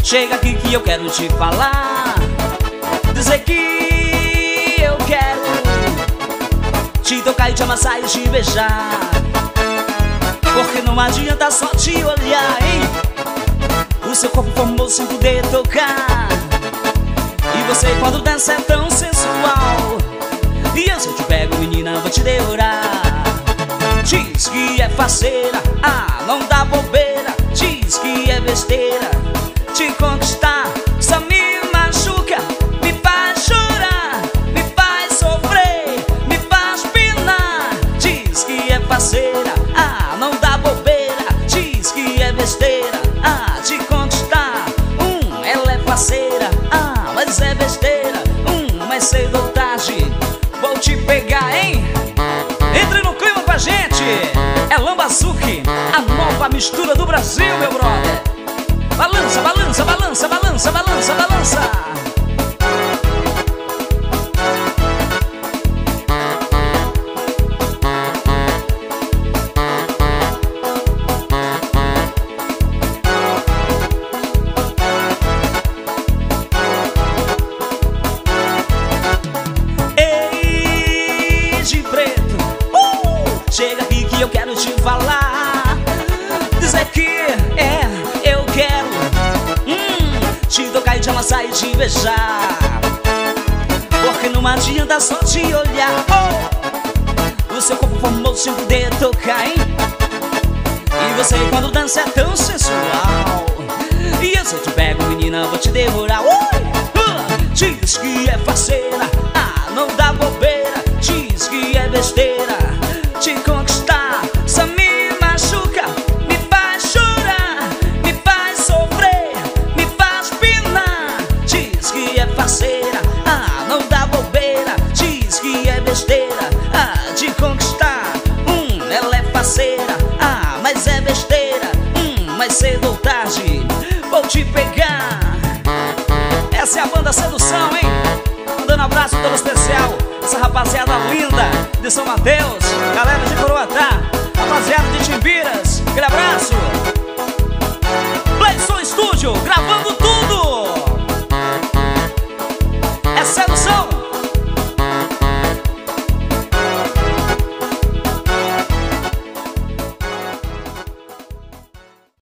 chega aqui que eu quero te falar. Dizer que eu quero te tocar e te amassar e te beijar. Porque não adianta só te olhar, hein? O seu corpo formou sem poder tocar. E você quando dança é tão sensual. E eu se eu te pego, menina, vou te devorar. Diz que é faceira, ah, não dá bobeira. Diz que é besteira te conquistar. Só me machuca, me faz chorar, me faz sofrer, me faz pinar. Diz que é faceira, ah, não dá bobeira. Diz que é besteira, ah, te conquistar. Ela é faceira, ah, mas é besteira. Mas cedo ou tarde vou te pegar, hein? Entre no clima com a gente. É Lambazuki, a nova mistura do Brasil, meu brother. Balança, balança, balança, balança, balança, balança. Ei, de preto, chega aqui que eu quero te falar. Dizer que eu quero te tocar e te amassar e te beijar. Porque não adianta só te olhar. O seu corpo formou sem poder tocar, hein? E você quando dança é tão sensual. E eu se eu te pego, menina, vou te devorar. Diz que é faceira, ah, não dá bobeira. Diz que é besteira te conquistar. Só me machuca, me faz chorar, me faz sofrer, me faz pinar. Diz que é faceira, ah, não dá bobeira. Diz que é besteira, ah, te conquistar. Ela é faceira, ah, mas é besteira. Mas cedo ou tarde vou te pegar. Essa é a banda Sedução, hein? Mandando um abraço todo especial essa rapaziada linda de São Mateus, galera de Coroatá, rapaziada de Timbiras, aquele abraço.